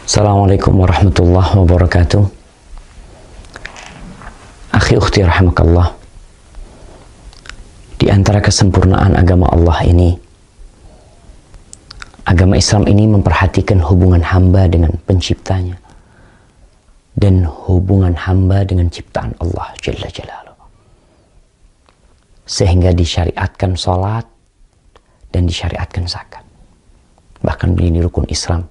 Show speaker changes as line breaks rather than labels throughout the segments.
Assalamualaikum warahmatullahi wabarakatuh. Akhi ukhti rahimakallah. Di antara kesempurnaan agama Allah ini, agama Islam ini memperhatikan hubungan hamba dengan penciptanya dan hubungan hamba dengan ciptaan Allah Jalla Jalaluhu. Sehingga disyariatkan salat dan disyariatkan zakat. Bahkan ini rukun Islam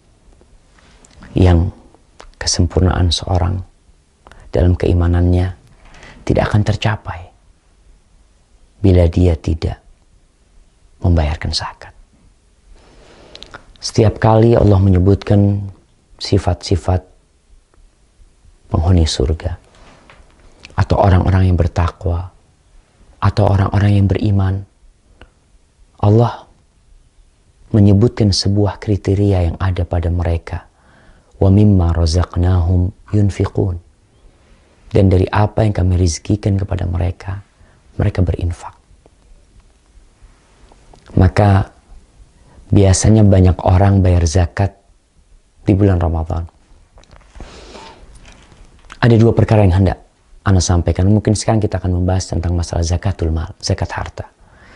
yang kesempurnaan seorang dalam keimanannya tidak akan tercapai bila dia tidak membayarkan zakat. Setiap kali Allah menyebutkan sifat-sifat penghuni surga atau orang-orang yang bertakwa atau orang-orang yang beriman, Allah menyebutkan sebuah kriteria yang ada pada mereka. Wa mimma razaqnahum yunfiqun. Dan dari apa yang kami rizkikan kepada mereka, mereka berinfak. Maka biasanya banyak orang bayar zakat di bulan Ramadan. Ada dua perkara yang hendak Ana sampaikan. Mungkin sekarang kita akan membahas tentang masalah zakatul mal, zakat harta.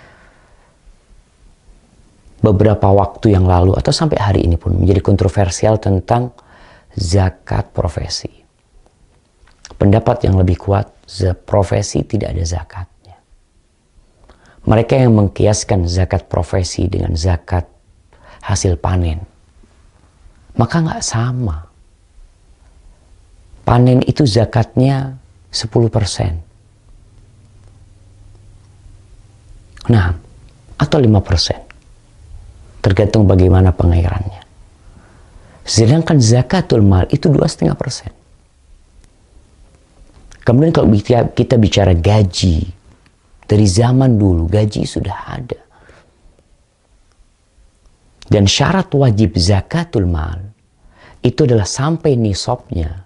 Beberapa waktu yang lalu atau sampai hari ini pun menjadi kontroversial tentang zakat profesi. Pendapat yang lebih kuat, profesi tidak ada zakatnya. Mereka yang mengkiaskan zakat profesi dengan zakat hasil panen, maka nggak sama. Panen itu zakatnya 10%. Nah, atau 5%. Tergantung bagaimana pengairannya. Sedangkan zakatul mal itu 2,5%. Kemudian kalau kita bicara gaji, dari zaman dulu gaji sudah ada. Dan syarat wajib zakatul mal itu adalah sampai nisabnya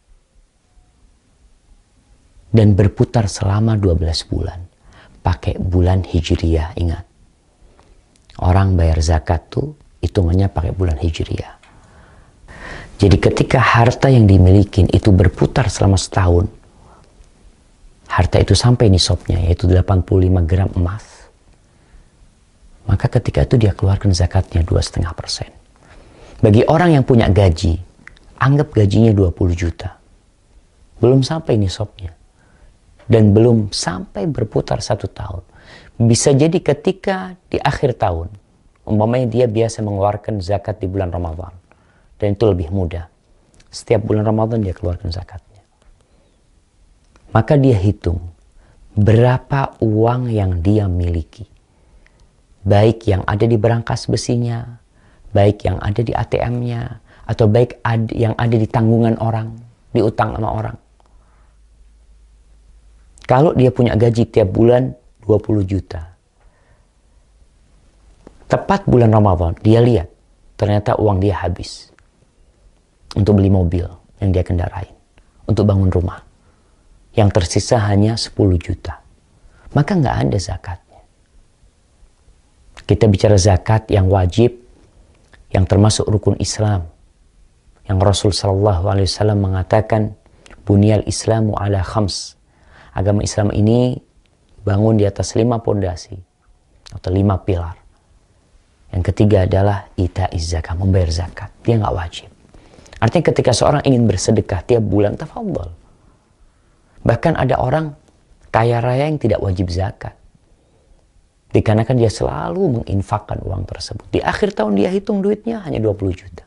dan berputar selama 12 bulan. Pakai bulan Hijriyah, ingat. Orang bayar zakat tuh hitungannya pakai bulan Hijriyah. Jadi ketika harta yang dimiliki itu berputar selama setahun, harta itu sampai nisabnya, yaitu 85 gram emas, maka ketika itu dia keluarkan zakatnya 2,5%. Bagi orang yang punya gaji, anggap gajinya 20 juta. Belum sampai nisabnya. Dan belum sampai berputar 1 tahun. Bisa jadi ketika di akhir tahun, umpamanya dia biasa mengeluarkan zakat di bulan Ramadan. Dan itu lebih mudah. Setiap bulan Ramadan dia keluarkan zakatnya. Maka dia hitung berapa uang yang dia miliki. Baik yang ada di berangkas besinya, baik yang ada di ATM-nya, atau baik yang ada di tanggungan orang, diutang sama orang. Kalau dia punya gaji tiap bulan 20 juta. Tepat bulan Ramadan, dia lihat ternyata uang dia habis. Untuk beli mobil yang dia kendarain. Untuk bangun rumah. Yang tersisa hanya 10 juta. Maka nggak ada zakatnya. Kita bicara zakat yang wajib. Yang termasuk rukun Islam. Yang Rasul SAW mengatakan. Bunyal Islamu ala khams. Agama Islam ini bangun di atas 5 pondasi. Atau 5 pilar. Yang ketiga adalah ita'iz zakat. Membayar zakat. Dia nggak wajib. Artinya ketika seorang ingin bersedekah tiap bulan, tafadhol. Bahkan ada orang kaya raya yang tidak wajib zakat. Dikarenakan dia selalu menginfakkan uang tersebut. Di akhir tahun dia hitung duitnya hanya 20 juta.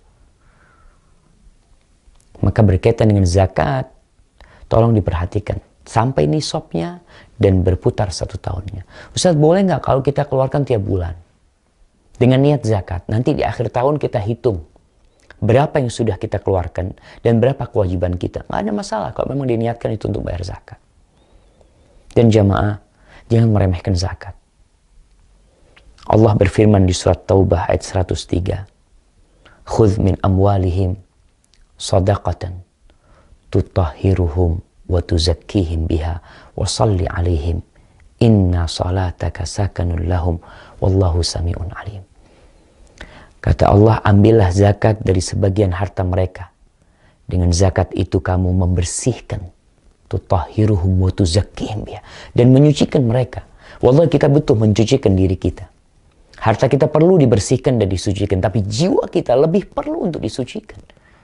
Maka berkaitan dengan zakat, tolong diperhatikan. Sampai nisabnya dan berputar 1 tahunnya. Ustaz, boleh nggak kalau kita keluarkan tiap bulan? Dengan niat zakat, nanti di akhir tahun kita hitung. Berapa yang sudah kita keluarkan dan berapa kewajiban kita. Nggak ada masalah kalau memang diniatkan itu untuk bayar zakat. Dan jamaah, jangan meremehkan zakat. Allah berfirman di surat Taubah ayat 103. Khudh min amwalihim sadaqatan tutahhiruhum wa tuzakkihim biha wa salli alaihim inna salataka sakanun lahum wallahu sami'un alim. Kata Allah, ambillah zakat dari sebagian harta mereka. Dengan zakat itu kamu membersihkan, tutahhiruhum wa tuzakkihim biha, dan menyucikan mereka. Wallahi kita butuh mencucikan diri kita. Harta kita perlu dibersihkan dan disucikan, tapi jiwa kita lebih perlu untuk disucikan.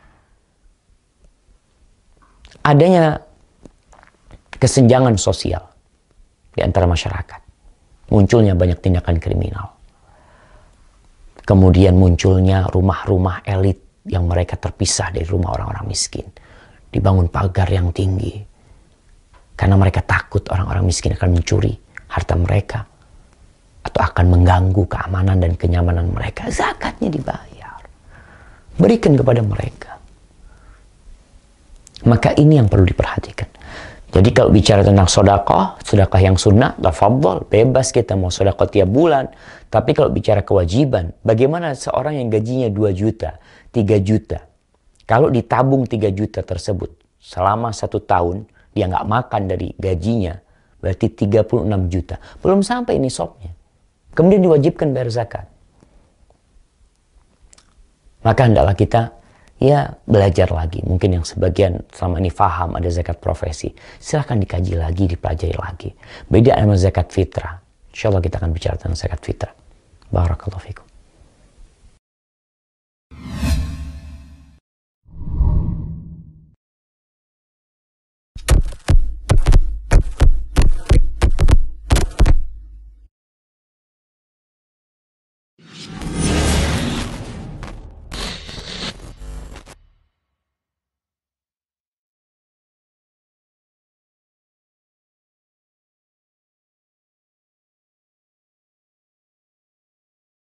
Adanya kesenjangan sosial di antara masyarakat. Munculnya banyak tindakan kriminal. Kemudian munculnya rumah-rumah elit yang mereka terpisah dari rumah orang-orang miskin. Dibangun pagar yang tinggi. Karena mereka takut orang-orang miskin akan mencuri harta mereka. Atau akan mengganggu keamanan dan kenyamanan mereka. Zakatnya dibayar. Berikan kepada mereka. Maka ini yang perlu diperhatikan. Jadi kalau bicara tentang sedekah yang sunnah, tafadhol, bebas kita mau sedekah tiap bulan. Tapi kalau bicara kewajiban, bagaimana seorang yang gajinya 2 juta, 3 juta. Kalau ditabung 3 juta tersebut, selama 1 tahun, dia nggak makan dari gajinya, berarti 36 juta. Belum sampai nisabnya. Kemudian diwajibkan bayar zakat. Maka hendaklah kita belajar lagi. Mungkin yang sebagian selama ini faham ada zakat profesi. Silahkan dikaji lagi, dipelajari lagi. Beda sama zakat fitrah. Insya Allah kita akan bicara tentang zakat fitrah. Barakallahu fikum.